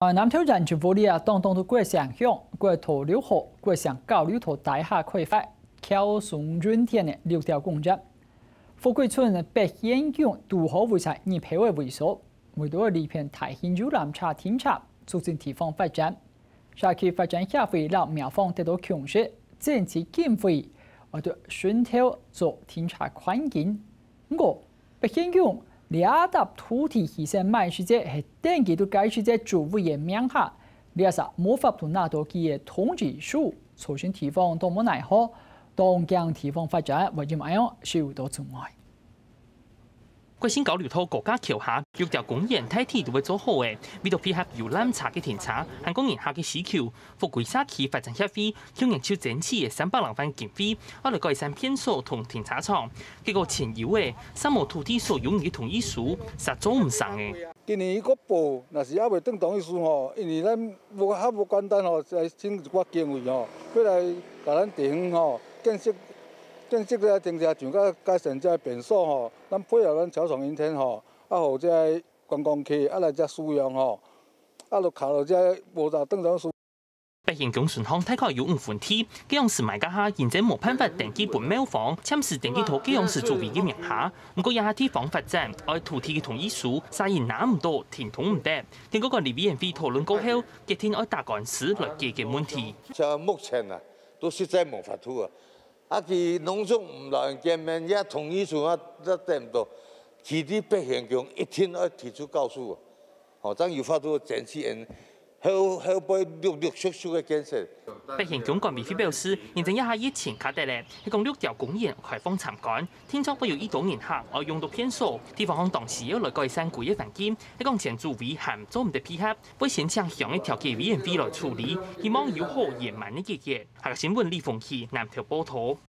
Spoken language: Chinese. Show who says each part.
Speaker 1: 南投人就玻璃当到过上乡，过头6號，過上9頭大廈開發，橋上潤田的6條公園。富貴村北縣鄉2號為晒熱皮嘅會所，為到呢片大型遊覽車停車，促進地方發展。社區發展協會讓苗方得到強勢，政治經費為到尋求做停車環境。不過北縣鄉2笪土地其實賣出者係登記到該處者住戶嘅名下，你實冇法度拿到佢嘅通知書，促進地方都冇奈何，當將地方發展為咗乜樣受到阻礙。
Speaker 2: 貴新9頭國家橋下6條公園睇地都會做好嘅，為咗配合遊覽車嘅停車，喺公園下嘅市橋，富貴社區發展協會向人超整治嘅300多萬經費，我嚟改善偏數同停車場。結果前有嘅3無土地所有嘅同意書，實做唔成嘅。
Speaker 3: 今年伊個報，若是還未登同意書吼，因為咱無簡單吼，來請一寡經費吼，要來甲咱地方吼建設個停車場，甲改善這便所吼，咱配合咱橋床陰天吼，互這觀光客來這使用吼，就靠到這無達登同意書。
Speaker 2: 北縣公順巷睇過有5分地，幾樣是買家下現在冇辦法登記本廟房，簽是登記到幾樣是作為嘅名下。不過有下地方發展，愛土地嘅同意書，雖然拿唔到，填通唔得。經過個立委員會討論過後，決定愛打官司來解決問題。
Speaker 4: 像目前啊，都實在冇法度啊。佢農村唔讓人見面，也同意書都得唔到，佢啲北縣鄉一天要提出告訴我，咁有法度整治人。後輩陸續嘅建設。
Speaker 2: 北縣鄉管委會表示，認證一下疫情卡得咧，係講6條公園開放參觀，聽說不要1到年客，我用到偏數，地方當時要來改善規嘅環境，係講前主委含做唔得配合，會先請鄉嘅調解委員會來處理，希望有好圓滿嘅結果。下個新聞李鳳琪南投報道。